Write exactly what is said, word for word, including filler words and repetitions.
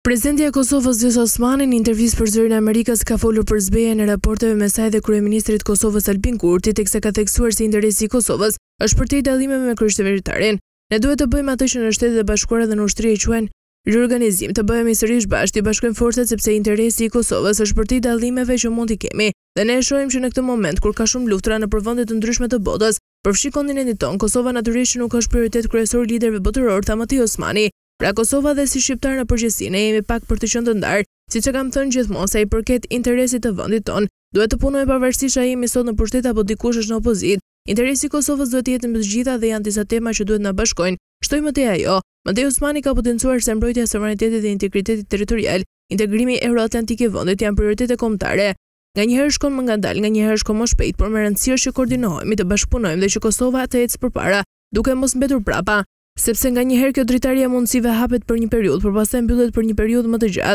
Presidenti i Kosovës Vjosa Osmani në intervistë për Zërin e Amerikës ka folur për zbejën e raporteve me saj dhe kryeministrit Kosovës Albin Kurti, teksa ka theksuar se interesi i Kosovës është për të dallimeve me kryeqeveritaren. Ne duhet të bëjmë atë që në Shtetet e Bashkuara dhe në ushtri e quajnë riorganizim, të bëhemi sërish bashkë, të bashkojmë forcat sepse interesi i Kosovës është për të dallimeve që mund t'i kemi. Dhe ne e shohim që në këtë moment kur ka shumë luftra në përvende të ndryshme të botës, përfshi kontinentin ton, Kosova natyrisht nuk është prioritet kryesor i liderëve botëror, tha Matej Osmani. Pra Kosova dhe si shqiptar në përgjithësi ne jemi pak për të qenë të ndarë, siç e kam thënë gjithmonë sa i përket interesit të vendit ton. Duhet të punojmë pavarësisht a jemi sot në pushtet apo dikush është në opozitë. Interesi i Kosovës duhet të jetë mbi të gjitha dhe janë disa tema që duhet na bashkojnë. Shtoj më tej ajo. Matej Osmani ka potencuar se mbrojtja e sovranitetit dhe integritetit territorial, integrimi euroatlantik i vendit janë prioritete kombëtare. Nganjëherë shkon më ngadalë, nganjëherë shkon më shpejt, por më rëndësishme është që koordinohemi, të bashkëpunojmë dhe që Kosova të ecë përpara, duke mos mbetur prapa. Sepse nga njëherë kjo dritaria mundësive hapet për një periudhë, por pastaj mbyllet për një periudhë më të gjatë.